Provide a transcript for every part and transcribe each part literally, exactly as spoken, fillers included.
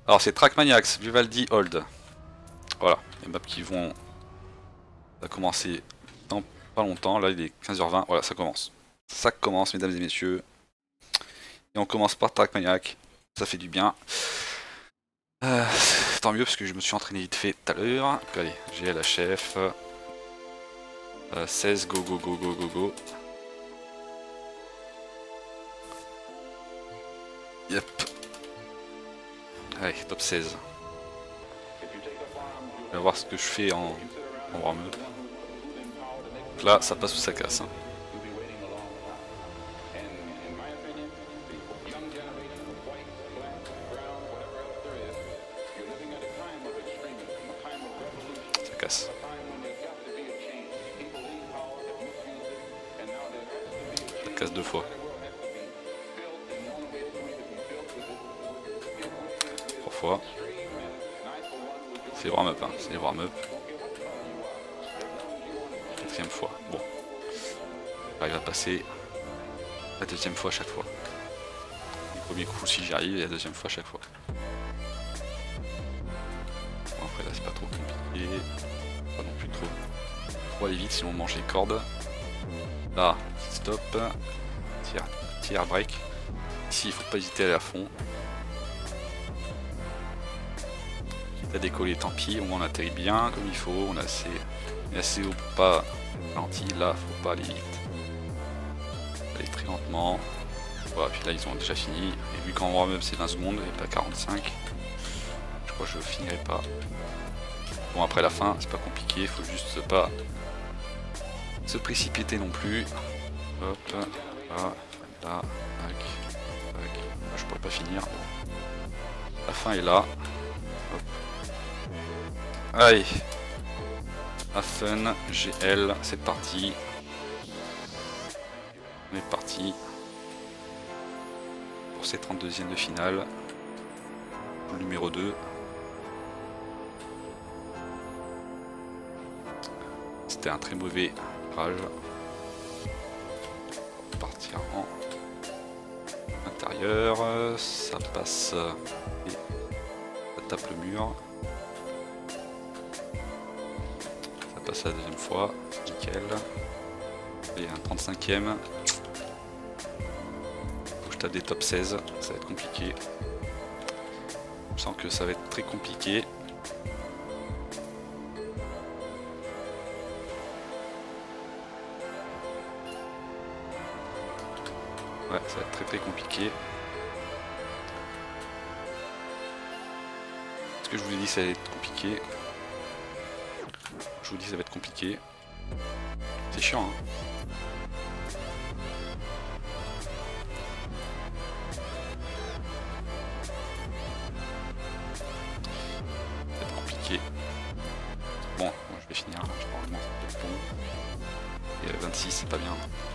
Alors c'est Trackmaniacs, Vivaldi, Hold. Voilà, les maps qui vont... Ça va commencer dans pas longtemps, là il est quinze heures vingt, voilà ça commence. Ça commence mesdames et messieurs. Et on commence par Trackmaniac, ça fait du bien. Euh, tant mieux parce que je me suis entraîné vite fait tout à l'heure. Allez, G L H F. Euh, seize, go go go go go go. Yep. Allez, top seize. On va voir ce que je fais en, en warm-up. Là, ça passe ou ça casse. Hein. Ça casse. Ça casse deux fois. Trois fois. C'est warm-up, hein. C'est warm-up. Quatrième fois. Bon. J'arrive à passer la deuxième fois à chaque fois. Le premier coup si j'y arrive et la deuxième fois à chaque fois. Bon, après là c'est pas trop compliqué. Pas non plus trop. Faut aller vite sinon on mange les cordes. Là, stop. Tire, tire break. Ici il faut pas hésiter à aller à fond. Quitte à décoller tant pis, au moins on atterrit bien comme il faut, on est assez, on est assez haut pour pas ralenti, là faut pas aller vite. Aller très lentement. Voilà, puis là ils ont déjà fini. Et vu qu'en warm-up c'est vingt secondes et pas quarante-cinq, je crois que je finirai pas. Bon après la fin c'est pas compliqué, il faut juste pas se précipiter non plus. Hop, là, là, tac, tac. Je pourrais pas finir. La fin est là. Hop. Allez, Afen, G L, c'est parti. On est parti pour ces trente-deuxièmes de finale. Le numéro deux. C'était un très mauvais rage. On va partir en intérieur. Ça passe et ça tape le mur. Ça passe la deuxième fois. Nickel. Et un trente-cinquième. Faut que je tape des top seize. Ça va être compliqué. Je sens que ça va être très compliqué. Ouais, ça va être très très compliqué. Ce que je vous ai dit, ça va être compliqué. Je vous dis, ça va être compliqué. C'est chiant, hein. Ça va être compliqué. Bon, bon je vais finir. Je pense que c'est bon. Et le vingt-six, c'est pas bien.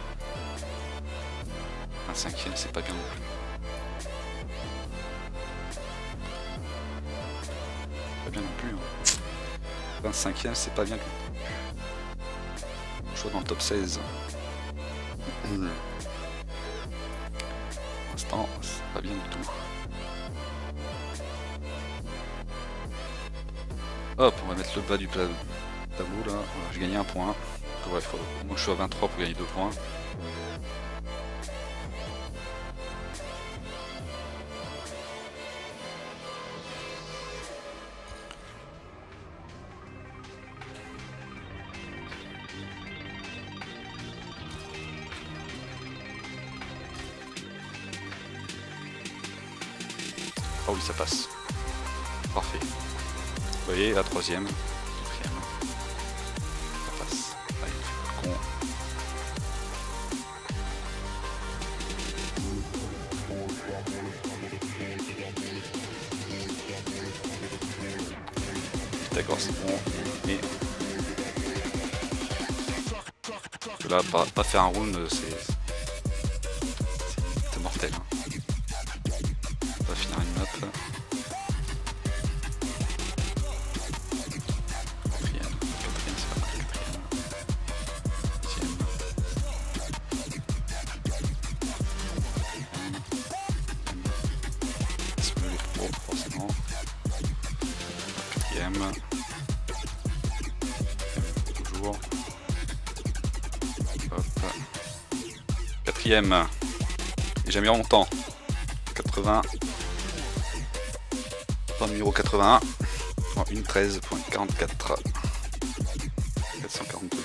vingt-cinquième, c'est pas bien non plus. Pas bien non plus. Hein. vingt-cinquième, c'est pas bien du tout. Je suis dans le top seize. Pour l'instant, c'est pas bien du tout. Hop, on va mettre le bas du tableau là. Voilà, j'ai gagné un point. Ouais, faut... Moi je suis à vingt-trois pour gagner deux points. Oh oui, ça passe. Parfait. Vous voyez, la troisième, quatrième. Ça passe. Allez, con. D'accord, c'est bon. Mais là, pas, pas faire un round, c'est c'est mortel. Hein. On va finir une map. Quatrième, quatrième, c'est pas mal. Quatrième. Deuxième. C'est mieux les pros, forcément. Troisième. Toujours. Hop. Quatrième. Et jamais remontant. quatre-vingts. Point numéro quatre-vingt-un. En une treize quarante-quatre. quatre cent quarante-deux.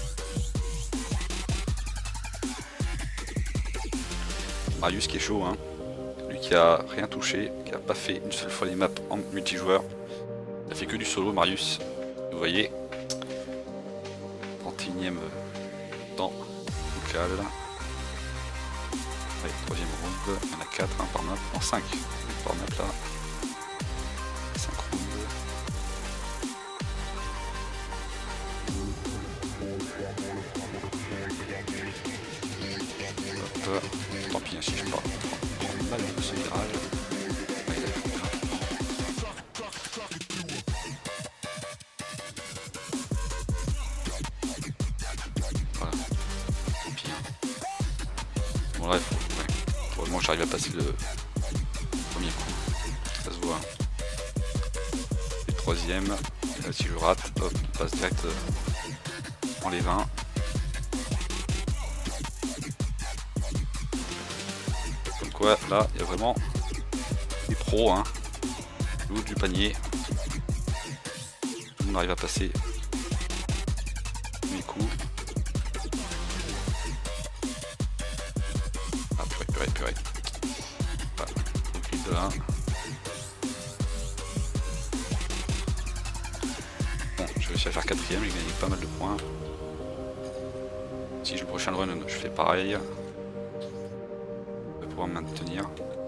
Marius qui est chaud, hein. Lui qui a rien touché, qui a pas fait une seule fois les maps en multijoueur. Il a fait que du solo, Marius. Vous voyez. trente et unième temps local. Allez, troisième round. Il y en a quatre hein, par map. Non, cinq par map là. cinq rounds. Hop. Tant pis, hein, si je pars. Prends mal de ce virage. Allez, voilà. Tant pis. Hein. Bon là, il faut. Ouais. Heureusement, j'arrive à passer le premier coup. Ça se voit. Hein. Et le troisième. Et là, si je rate, hop, on passe direct euh, en les vingt. Ouais, là, il y a vraiment des pros, hein. Le haut du panier. On arrive à passer mes coups. Ah, purée, purée, purée. Voilà, donc de là. Bon, j'ai réussi à faire quatrième, j'ai gagné pas mal de points. Si je le prochain run, je fais pareil. Maintenir.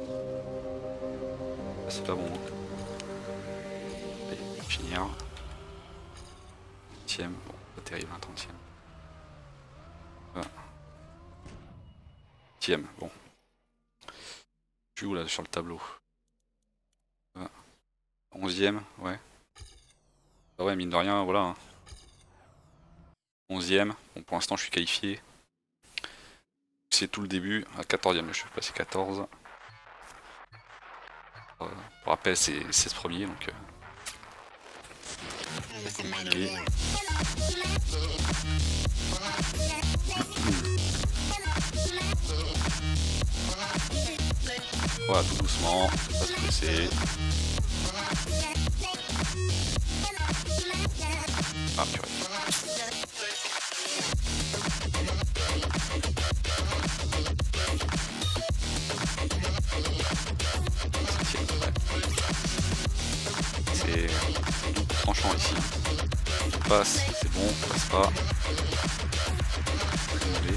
C'est pas bon. Allez, finir. trentième, bon, pas terrible, un trentième. Voilà. trentième, bon. Je suis où là sur le tableau? Voilà. onzième, ouais. Ah ouais, mine de rien, voilà. Hein. onzième, bon, pour l'instant je suis qualifié. C'est tout le début, à quatorzième, je suis passé quatorze. Euh, pour rappel, c'est seize premiers, donc... Euh, compliqué. Voilà, tout doucement, pas se presser. Ah, purée. C'est tranchant ici. On passe, c'est bon, on passe pas. Allez.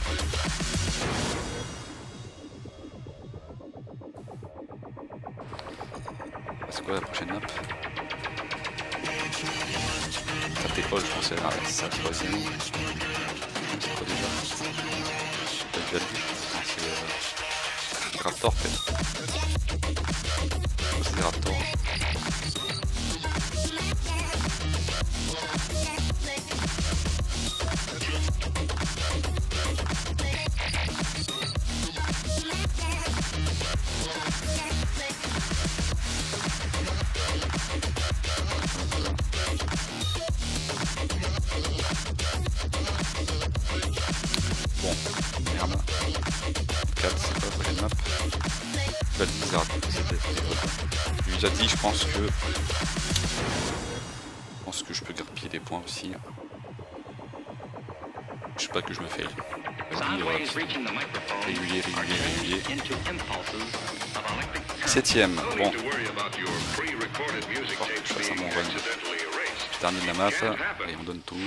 C'est quoi la prochaine map? Ça t'épaule, je pense, c'est ça, troisième. C'est quoi déjà? T'as déjà vu? C'est Raptor peut-être. C'est Raptor. Bon, merde. quatre, c'est pas la prochaine map. Je vais dire, je lui ai déjà dit, je pense que. Je pense que je peux grappiller des points aussi. Je sais pas que je me fais. Vas-y, voilà. Régulier, régulier, régulier. Septième, bon. Oh, je fasse un bon run. Je termine la map. Allez, on donne tout.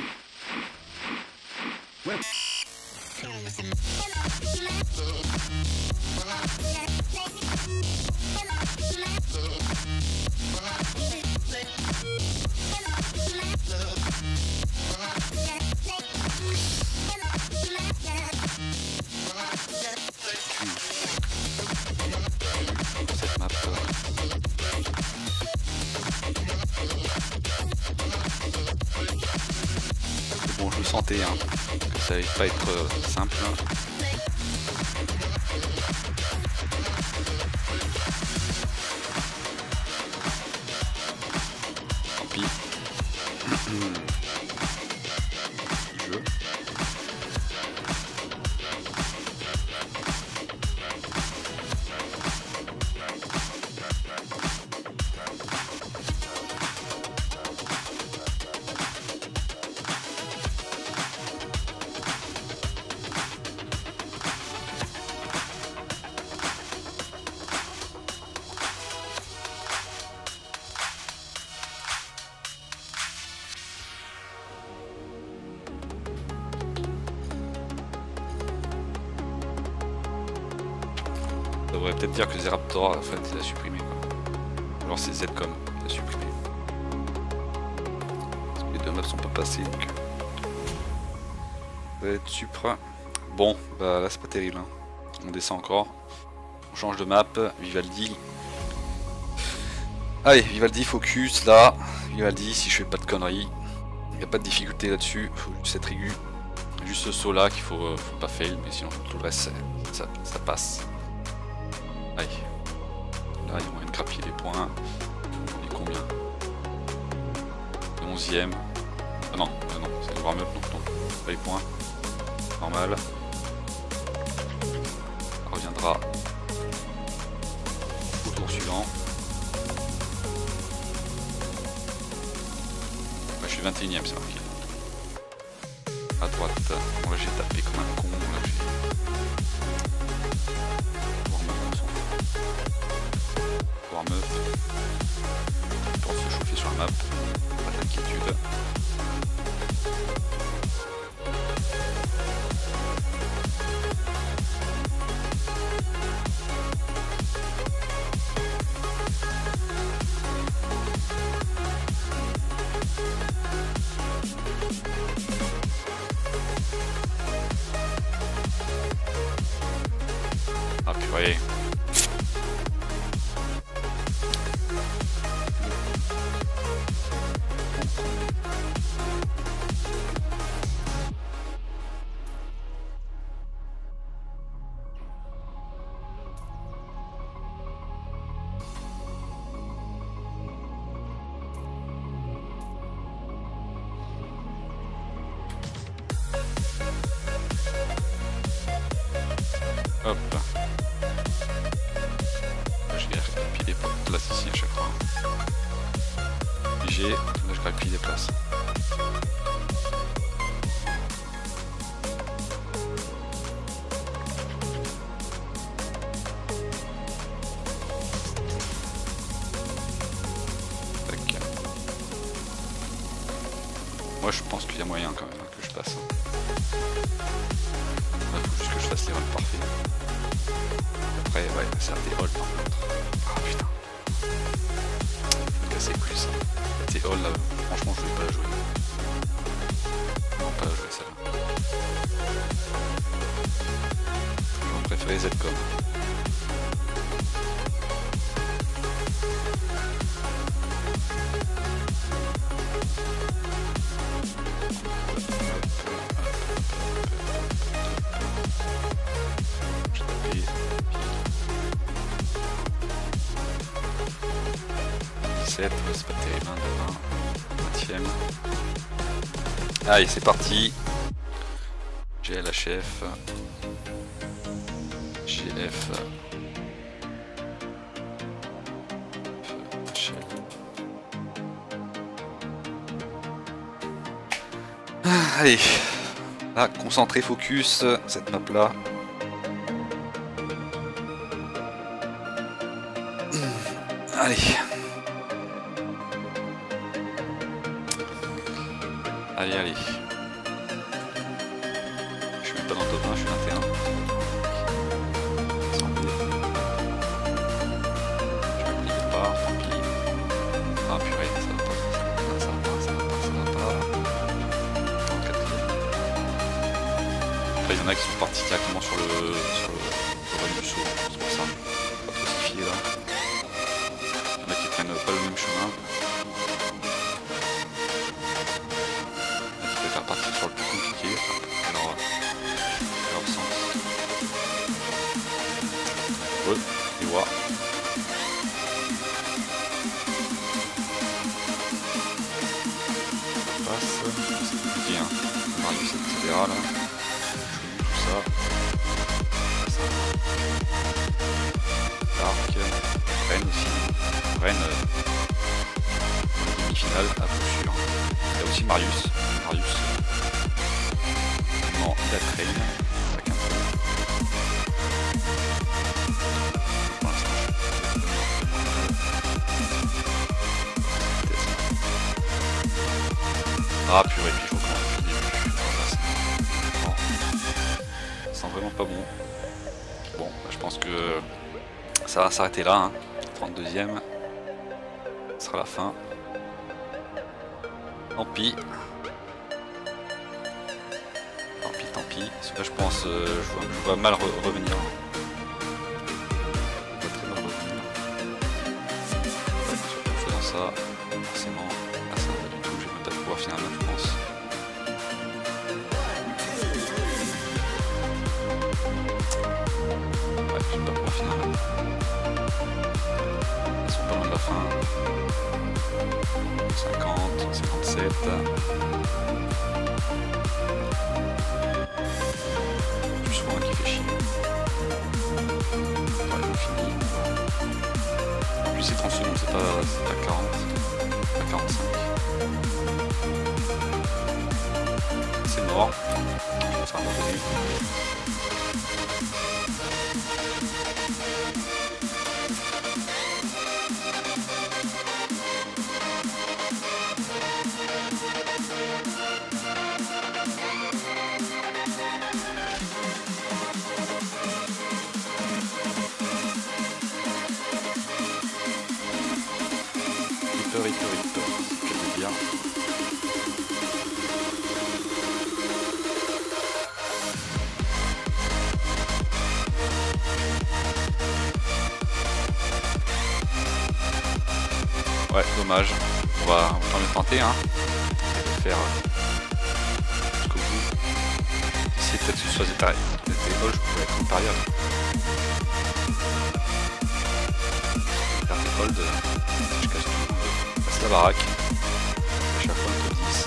Cette map. Bon, je le sentais, hein, que ça allait pas être euh, simple. Tant pis. Ça devrait peut-être dire que Zeraptor en fait il a supprimé quoi. Alors c'est Zcom qui a supprimé. Parce que les deux maps sont pas passés donc. Ça va être supra. Bon bah là c'est pas terrible hein. On descend encore. On change de map, Vivaldi. Allez, Vivaldi focus là. Vivaldi si je fais pas de conneries. Il n'y a pas de difficulté là-dessus, faut juste être aigu. Juste ce saut là qu'il faut, euh, faut pas fail, mais sinon tout le reste ça, ça passe. Allez. Là il y a moyen de grappiller des points. On est combien? Le onzième. Ah non, ah non, c'est le warm-up donc non. Pas les points. Normal. Ça reviendra au tour suivant. Ouais, je suis vingt et unième, c'est marqué. À droite, bon là j'ai tapé comme un con, là j'ai... Warm-up, on s'en fout. Warm-up. Pour se chauffer sur la map, pas d'inquiétude. Ah purée. Hop. Je vais grappiller les places ici à chaque fois. J'ai. Là je grappille les places. Tac. Moi je pense qu'il y a moyen quand même hein, que je passe. Il faut juste que je fasse les runs parfaits. Après, ouais, c'est un T-Hall par contre. Ah putain. Je vais casser plus ça. La T-Hall là, franchement, je vais pas la jouer. Non, pas la jouer celle-là. Je vais préférer Zcom. C'est pas terrible, hein, vingtième. Allez, c'est parti. G L H F. G F. Ah, allez. Là, concentré, focus, cette map là. Allez. Allez, allez. Je suis même pas dans le top un, je suis vingt et un. Sans B. Je vais oublier de part, tant pis. Ah purée, ça va pas, ça va pas, ça va pas, ça va pas. En quatrième. Après, il y en a qui sont partis directement sur le, sur le, le run du saut, c'est pour ça. Pas trop s'y fier là. Il y en a qui prennent pas le même chemin. Partir sur le plus compliqué, alors à leur sens. Ouais, et voilà. Ça passe, c'est compliqué hein. Marius, et cetera là. Tout ça. ça. Dark, Rennes aussi. Rennes, euh, demi-finale à coup sûr. Il y a aussi Marius. Marius. Non, il a train avec un peu. Pour l'instant, ah purée, puis il faut qu'on fasse le début. Ça sent vraiment pas bon. Bon, bah, je pense que Ça va s'arrêter là, hein. trente-deuxième. Ce sera la fin. Tant pis. Tant pis, tant pis. Là je pense, euh, je, vois, je vois mal re revenir. Je vois très mal revenir. Ouais, surtout en faisant ça, forcément. Là ça va pas du tout, je vais même pas pouvoir finir là je pense. Ouais, je vais pas pouvoir finir là. Ils sont pas loin de la fin. cinquante, cinquante-sept. Plus loin qui fait chier. Ouais, on finit. En plus c'est trente secondes, c'est pas, pas quarante, c'est pas quarante-cinq. C'est mort. Je vais faire un revenu. Ripper, Ripper, Ripper, c'est ce que je veux dire. Ouais, dommage. On va, on va quand même tenter, hein. On va faire jusqu'au bout. Essayer peut-être que ce soit des tailles. Peut-être des halls, je pourrais être une pariole. Faire des holds, je casse tout. Je passe la baraque. À chaque fois le top dix.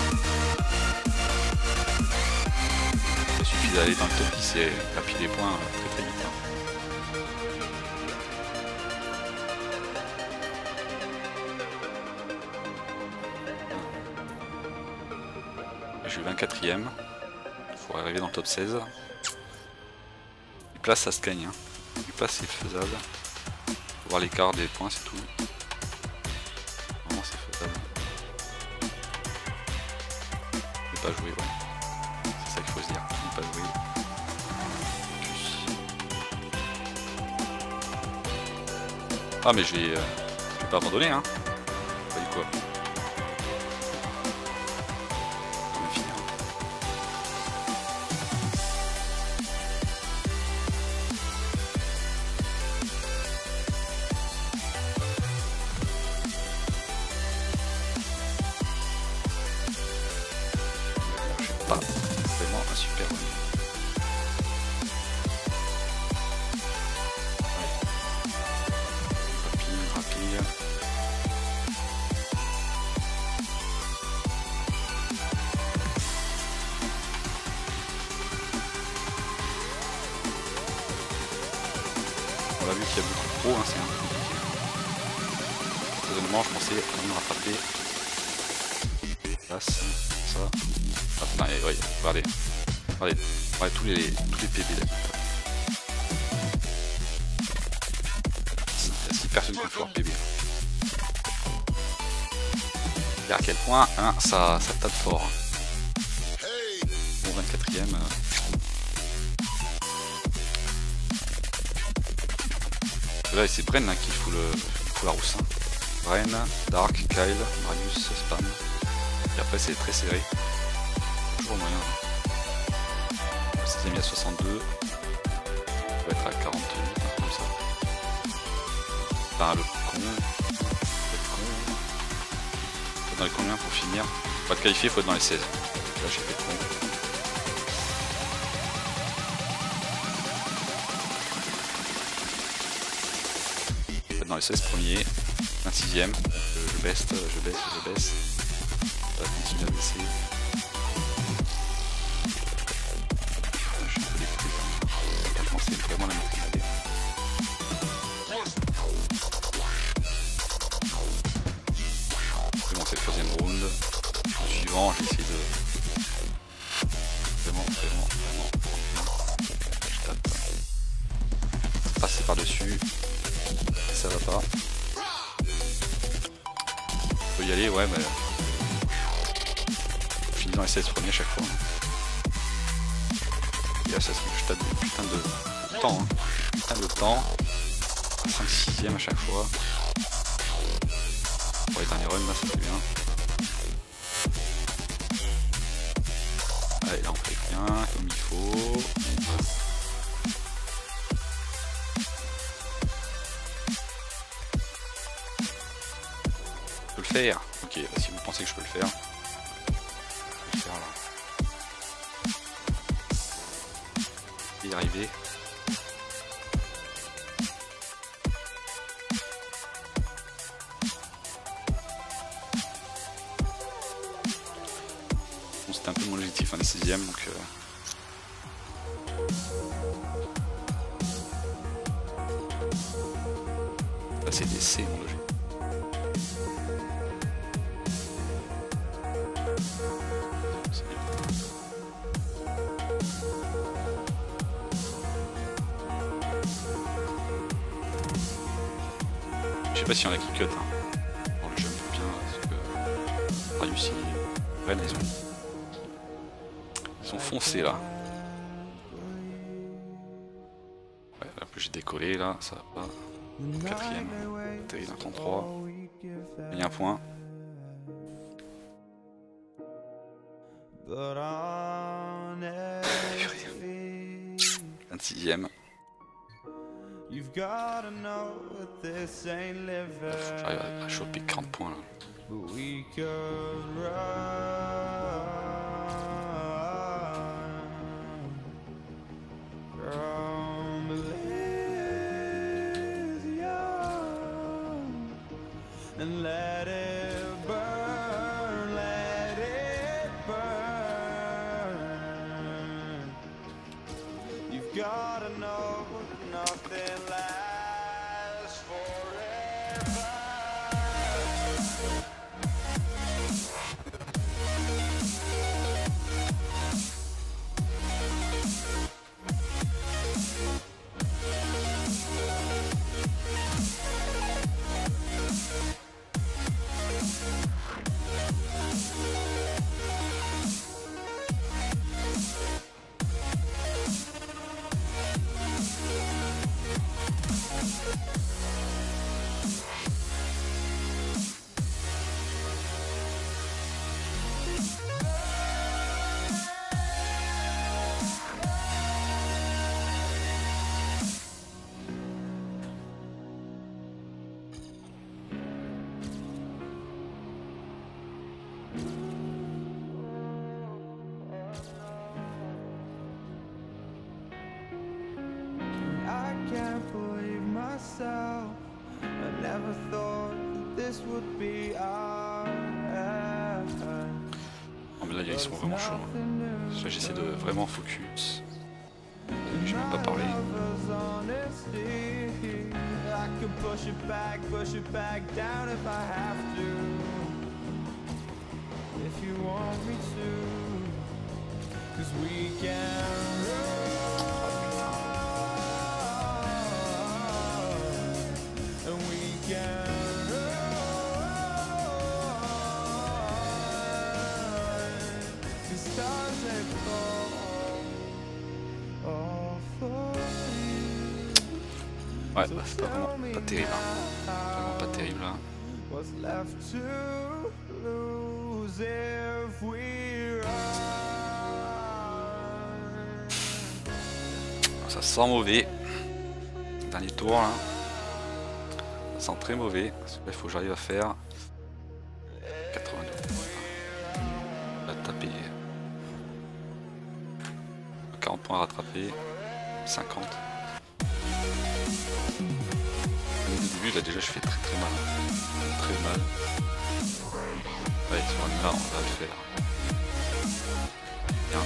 Il suffit d'aller dans le top dix et taper des points très très vite. Hein. Je suis vingt-quatrième. Il faut arriver dans le top seize. Une place ça se gagne. Hein. Une place c'est faisable. Faut voir l'écart des points, c'est tout. Vraiment c'est faisable. Ne pas jouer, ouais. C'est ça qu'il faut se dire. Ne pas jouer. Ah mais je vais, euh, je vais pas abandonner hein. Pas du quoi. On va finir. Pas vraiment un super revenu. Rapide, rapide. On l'a vu qu'il y a beaucoup de pros, hein, c'est un peu compliqué. Personnellement, je pensais à me rattraper. Passe, ça. Ah putain, et, ouais, regardez. Regardez, regardez tous les, tous les P B là. Il y a six personnes qui ont fait leur P B. Et à quel point hein, ça, ça tape fort. Bon, vingt-quatrième. Euh... Là, c'est Bren hein, qui fout, le, fout la rousse. Hein. Bren, Dark, Kyle, Marius, Spam. Et après, c'est très serré. Toujours moyen. Le sixième, il y a soixante-deux. On va être à quarante-huit, comme ça. Enfin, le con. Le con. Faut être dans les combien pour finir? Pas de qualifier, faut être dans les seize. Là, j'ai fait le con. Faut être dans les seize premiers. vingt-sixième. Je, je baisse, je baisse, je baisse. Ça va continuer à baisser. Je suis un peu dégoûté quand même. Je pensais vraiment la maîtriser. C'est bon, c'est le troisième round. Le suivant, je vais essayer de. Vraiment, vraiment, vraiment. Je tape. Passer par-dessus. Ça va pas. Faut y aller, ouais, mais. Je finis dans les seize premiers à chaque fois. Et là, ça se je tape du putain de temps. Hein. Putain de temps. cinq sixième à chaque fois. Pour les derniers runs là ça fait bien. Allez là on fait bien comme il faut. Je peux le faire. Ok, bah, si vous pensez que je peux le faire. Je peux le faire là. Y arriver. Bon, c'était un peu mon objectif, un des sixième, donc euh... là c'est des C mon logique. Je sais pas si on a qui cut hein. Bon, le jeu me fait bien parce que réussi. Ouais, ils ont... ils sont foncés là. Ouais, là j'ai décollé là, ça va pas. Quatrième, atterri dans trente-trois. Il y a un point. vingt-sixième. J'arrive à choper quarante points là. And let it burn, let it burn. You've gotta know nothing lasts forever. I never thought that this would be our end. Oh mais là ils sont vraiment chauds. Là j'essaie de vraiment focus. Je vais même pas parler. I could push it back, push it back down if I have to. If you want me to, 'cause we can run. Ouais, bah, c'est pas vraiment pas terrible. Hein. Vraiment pas terrible là. Ça sent mauvais. Dernier tour là. Ça sent très mauvais. Il faut que j'arrive à faire quatre-vingt-deux. On va taper quarante points à rattraper. cinquante. Au début là déjà je fais très très mal. Très mal. Ouais, sur un là on va le faire. Bien.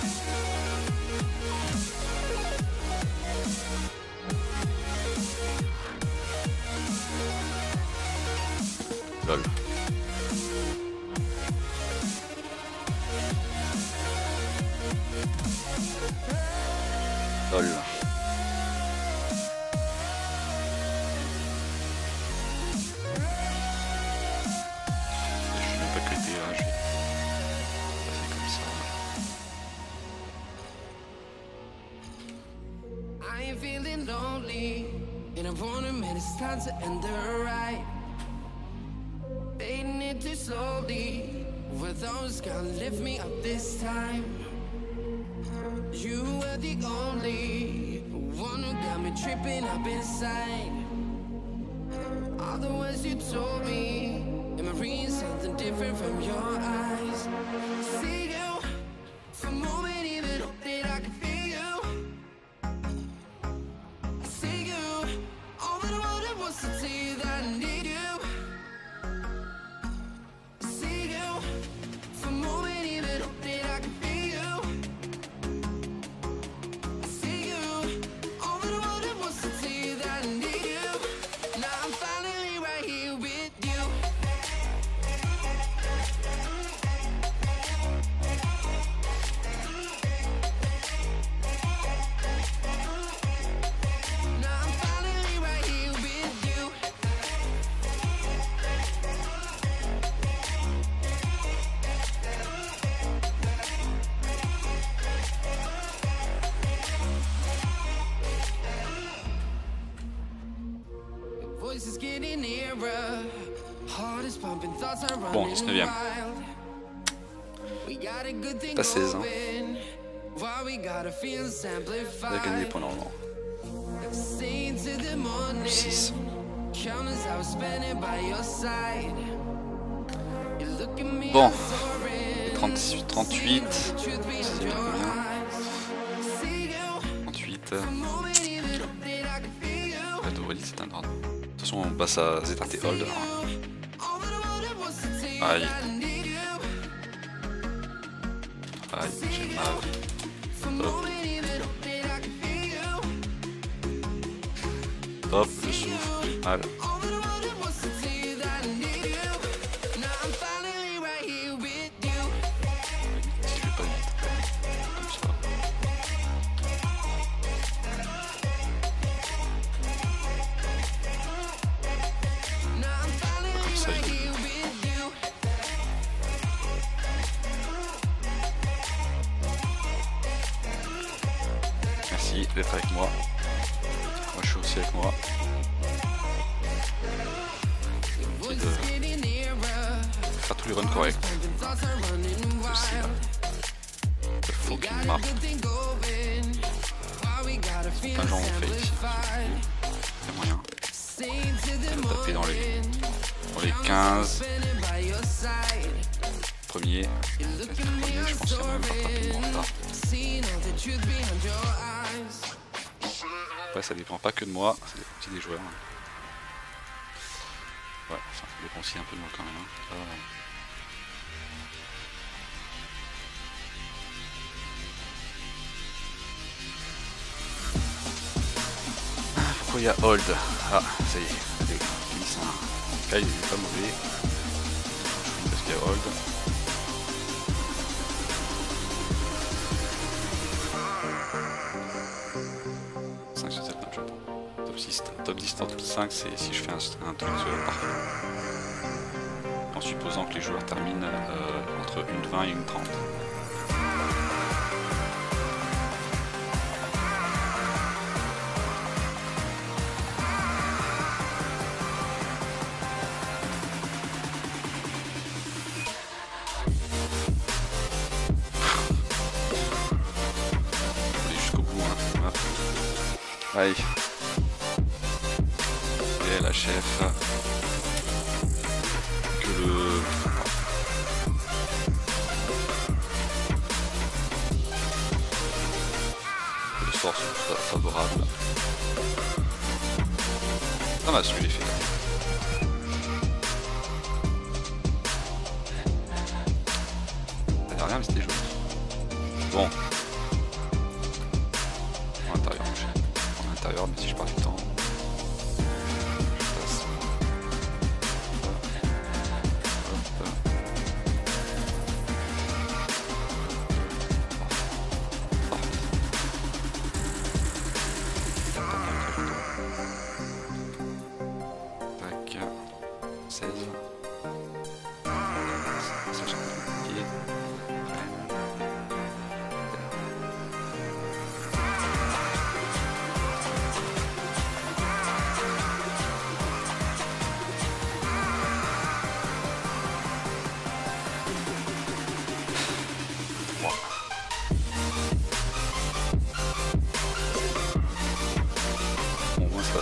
Lol. Lol. Je n'ai pas clété là, je vais passer comme ça. I ain't feeling lonely. And I wanna admit it's time to end the ride. Fading it too slowly. Were those gonna lift me up this time? You were the only one who got me tripping up inside. All the words you told me, am I reading something different from your eyes? See you, for a moment even hope that I can feel you. I see you, all that I wanted was to tell you that I need you. I see you, for a moment even hope that I can feel you. I see you, all that I wanted was to tell you that I need you. Now I'm finally right here with you. Now I'm finally right here with you. Voice is getting nearer. Heart is pumping, thoughts are Bon, running dix-neuvième. wild. We got a good thing T'as seize, hein. going. While we gotta feel Il a gagné des amplified. points normalement. Sing to the morning. six. Count as I was spending by your side. You look at me, Bon. I'm soaring. trente-huit, trente-huit. The truth behind C'est your combien? eyes. See you, trente-huit. a moment even hope that I can feel you. La devrait s'éteindre. De toute façon, on passe à Z R T Hold. alors. All that I wanted was to tell you Aïe. that I need you. Aïe, j'ai mal. For a moment even hope that I can feel you. Hop, je souffle. J'ai mal. All that I wanted was to tell you that I need you. Now I'm finally right here with you. Si je vais pas vite. Comme ça. Now I'm finally Comme ça, right je- here with you. Merci d'être avec moi. Moi, je suis aussi avec moi. Voice de- is getting nearer. Faire tous les runs corrects. Pumping, thoughts are running Aussi, là. wild. Il faut qu'il Got a marque. good thing going. While we gotta feel Un genre on fait ici. amplified. C'est moyen. Sing to the On va taper dans les, morning. dans les Count as I was quinze spending by your side. premiers. You look Les at me, premiers, je I'm pense qu'il y a même pas rapidement en soaring. retard. Seeing all the truth behind your eyes. Après, ça dépend pas que de moi, ça dépend aussi des joueurs. Ouais, enfin, ça dépend aussi un peu de moi quand même. Hein. Euh, Pourquoi il y a hold? Ah, ça y est, allez, on finit ça. Là, il est pas mauvais. Parce qu'il y a hold. cinq sur sept, non, je pense. Top six, top dix, top cinq, c'est si je fais un, un truc euh, parfait. En supposant que les joueurs terminent euh, entre une vingt et une trente. Aller jusqu'au bout, hein. Hop. Allez. Et la chef. Que le... que le sort soit favorable. Ça m'a su l'effet. Ça n'a rien mais c'était joli. Bon. En intérieur, en intérieur, mais si je pars du temps, je passe. Hop, hop. Tac, seize. Ça, j'ai compliqué.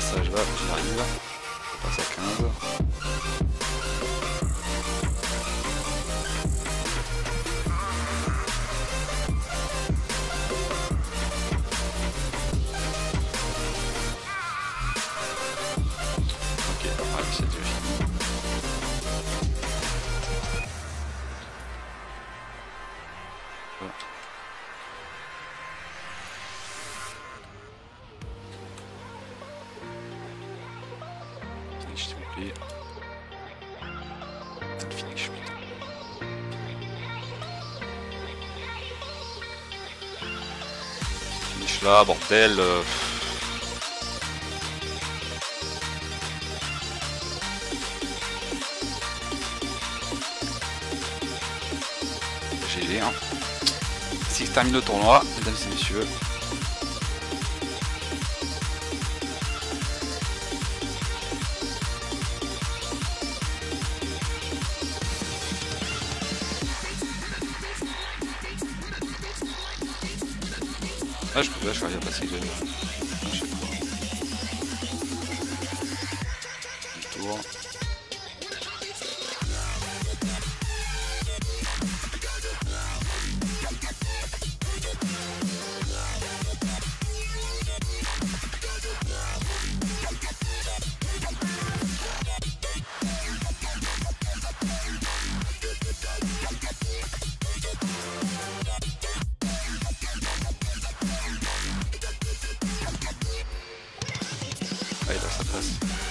passage va, j'y arrive. Je passe à quinze. S'il vous plaît. Putain, le finish, putain. Finish là, bordel. Euh... G G, hein. Ici se termine le tournoi, mesdames et messieurs. Ah, je peux pas, je vais rien passer de... Ah, je sais pas. Du tour. Allez, là ça passe.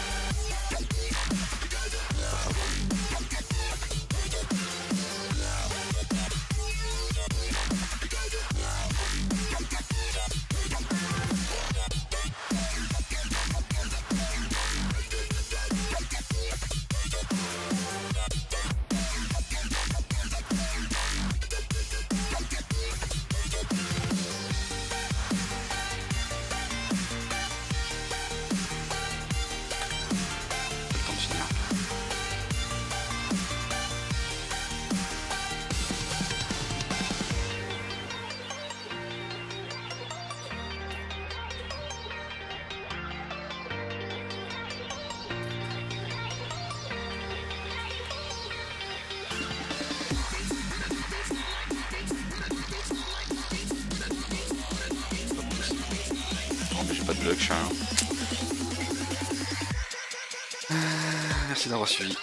Pas de bug, hein. Merci d'avoir suivi.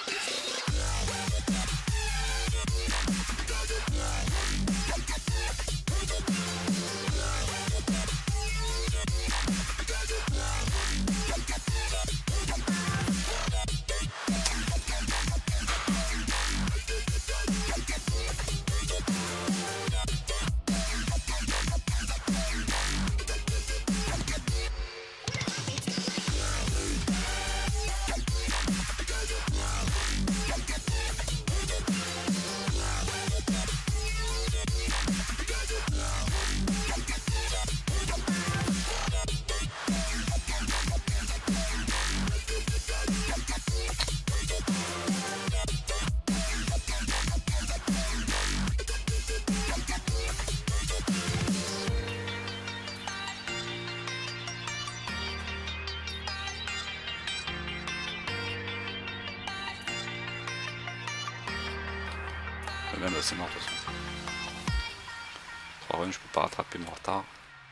Même c'est mort de toute façon. trois runs, je peux pas rattraper mon retard.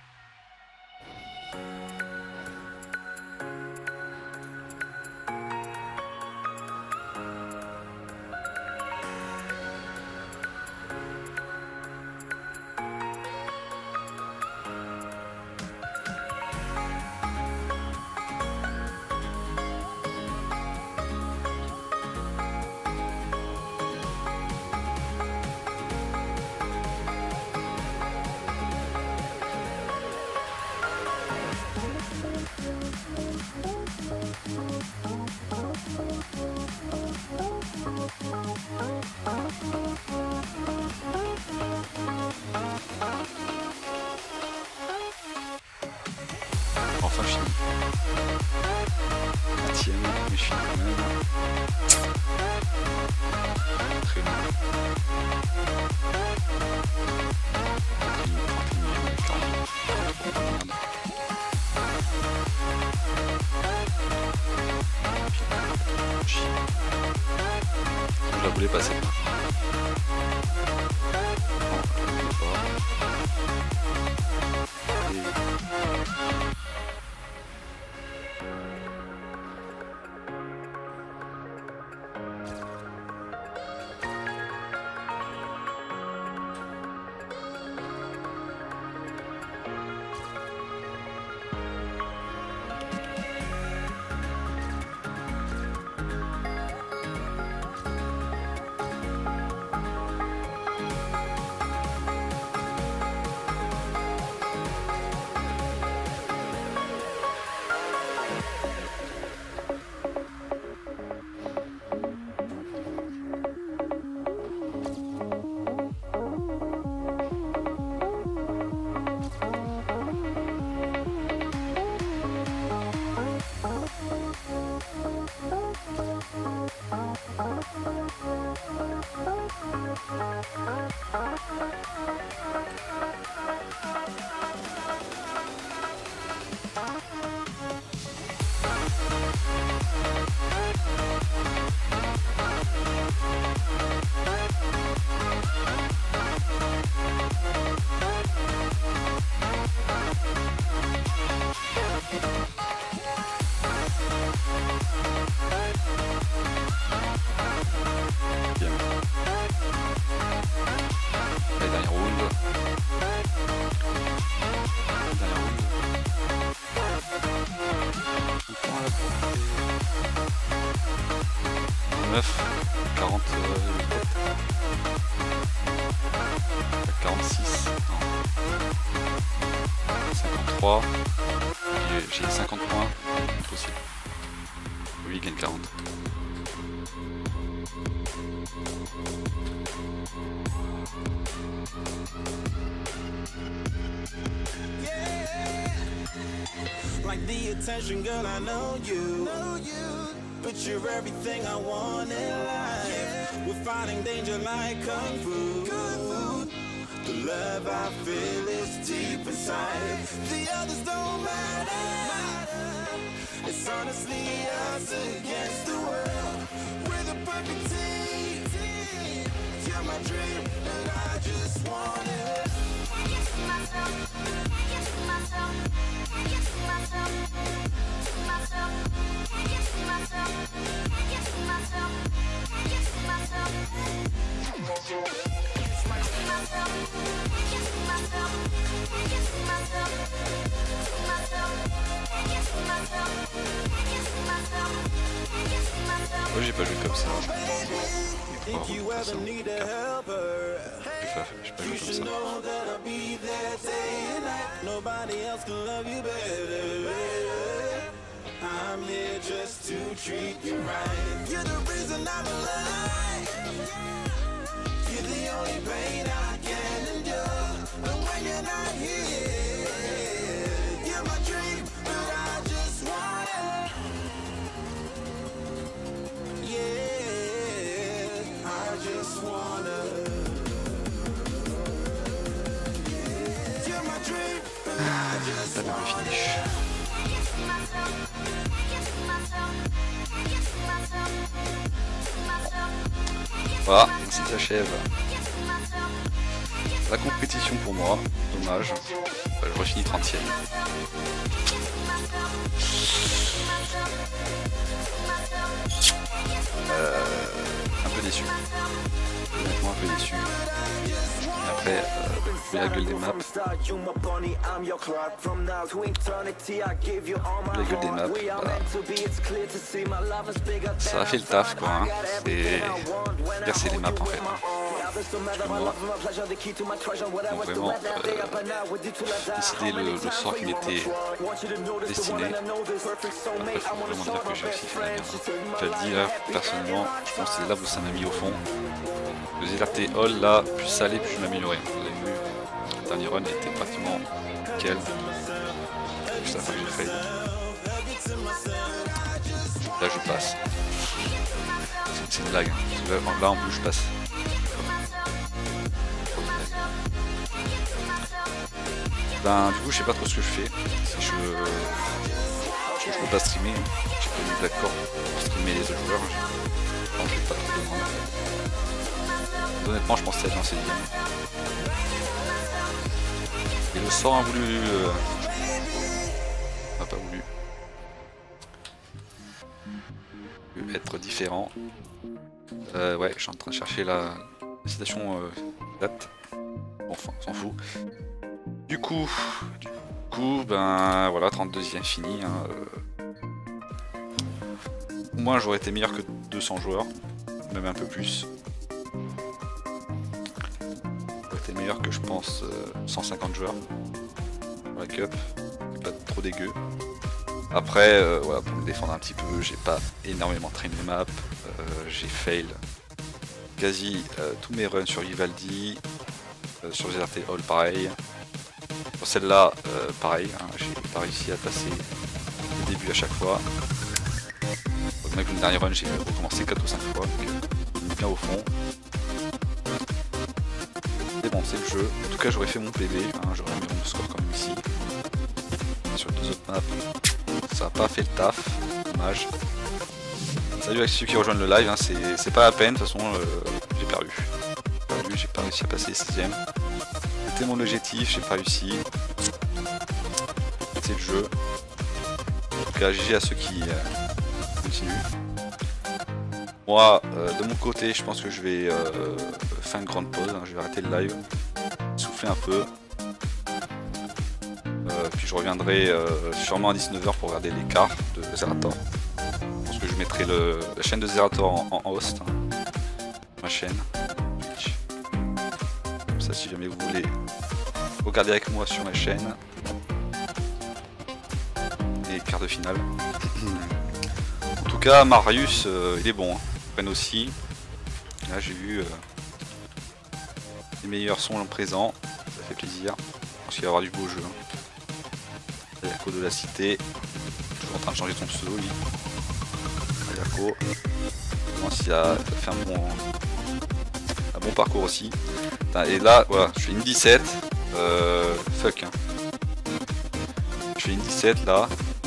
Enfin je finis. Vingtième, mais je finis quand même. Très bien. je la voulais passer. Non, je la voulais pas. Et... quarante, quarante-six, cinquante-trois, j'ai cinquante points, possible. Lui il gagne quarante. Like the attention, girl, I know you. But you're everything I want in life. We're fighting danger like kung fu. The love I feel is deep inside. The others don't matter. It's honestly us against the world. We're the perfect team. You're my dream, and I just want it. Can't get to myself. Can't get to myself. Can't get to myself. To myself. Can't get to myself. Can't get to myself. Can't get to myself. To myself. Can't get to myself. Can't get to myself. To myself. Can't get to myself. Can't get to myself. Can't get to myself. Moi j'ai pas joué comme ça. If you ever need a helper, J'ai pas you joué should comme ça. know that I'll be there day and night. Nobody else can love you better. I'm here just to treat you right. You're the reason I'm alive. You're the only pain I can endure. But when you're not here, you're my dream, but I just want it. Yeah, I just wanna. You're my dream, but I just Pas de want finish. it. Voilà, ainsi s'achève la compétition pour moi. Dommage. Je refinis trentième. Euh, un peu déçu. Honnêtement un peu déçu. Et après, euh, la gueule des maps. La gueule des maps, bah, ça a fait le taf quoi. Hein. C'est verser les maps en fait. Moi, donc vraiment, euh, décider le, le sort qui m'était destiné. Après, faut vraiment dire que j'ai réussi finalement. Je le dis là, personnellement, je pense que c'est là où ça m'a mis au fond. Le Z R T All là, plus ça allait, plus je m'améliorais. Vous avez vu, le dernier run était pratiquement nickel. Juste la fois que j'ai fait. Là je passe. C'est une blague. Là en plus je passe. Ben du coup je sais pas trop ce que je fais. Si je, je joue peux pas streamer, j'ai pas mis d'accord pour streamer les autres joueurs. Non, je vais pas trop demander. Honnêtement, je pensais être dans ces games. Et le sort a voulu. Euh... n'a pas voulu. Être différent. Euh, ouais, je suis en train de chercher la, la citation euh, date. Bon, enfin, on s'en fout. Du coup, du coup, ben voilà, trente-deuxième fini. Hein, euh... Au moins, j'aurais été meilleur que deux cents joueurs, même un peu plus. J'aurais été meilleur que je pense euh, cent cinquante joueurs pour la cup. C'est pas trop dégueu. Après, euh, voilà, pour me défendre un petit peu, j'ai pas énormément traîné les maps. Euh, j'ai fail quasi euh, tous mes runs sur Vivaldi. Euh, sur G R T All pareil. Sur celle-là, euh, pareil, hein, j'ai pas réussi à passer le début à chaque fois. Donc même le dernier run, j'ai recommencé quatre ou cinq fois, donc euh, bien au fond. Mais bon, c'est le jeu. En tout cas, j'aurais fait mon P B, hein, j'aurais mis mon score comme ici. Sur les deux autres maps, ça n'a pas fait le taf, dommage. Salut à ceux qui rejoignent le live, hein, c'est pas la peine, de toute façon, euh, j'ai perdu. J'ai perdu, j'ai pas réussi à passer sixième. C'était mon objectif, j'ai pas réussi. C'est le jeu. En tout cas, G G à ceux qui euh, continuent. Moi, euh, de mon côté, je pense que je vais euh, faire une grande pause. Hein, je vais arrêter le live, souffler un peu. Euh, puis je reviendrai euh, sûrement à dix-neuf heures pour regarder l'écart de Zerator. Je pense que je mettrai le, la chaîne de Zerator en, en host. Hein, ma chaîne. Comme ça, si jamais vous voulez regarder avec moi sur ma chaîne. Et quart de finale. En tout cas, Marius, euh, il est bon. Hein. Pen aussi. Là, j'ai vu euh, les meilleurs sons en présent. Ça fait plaisir. Je pense qu'il va y avoir du beau jeu. Hein. Ayako de la cité. Toujours en train de changer son pseudo, lui. Ayako. Je pense qu'il a fait un bon, un bon parcours aussi. Et là, voilà, je fais une dix-sept. Euh, fuck. Hein. Je fais une dix-sept là.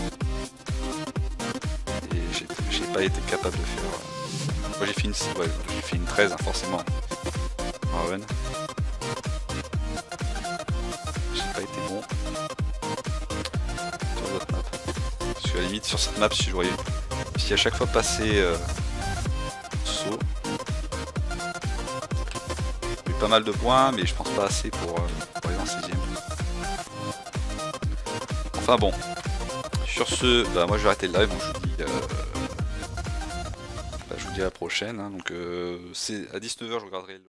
Et j'ai pas été capable de faire. Euh... Moi j'ai fait une, ouais, j'ai fait une treize, hein, forcément. En run. J'ai pas été bon. Sur l'autre map. Parce qu'à la limite, sur cette map, si j'aurais. Si à chaque fois passer. Euh... saut. J'ai eu pas mal de points, mais je pense pas assez pour, euh, pour aller en sixième. Enfin bon. Sur ce, bah moi je vais arrêter le live, donc je vous dis, euh, bah, je vous dis à la prochaine. Hein, donc euh, c'est à dix-neuf heures je regarderai le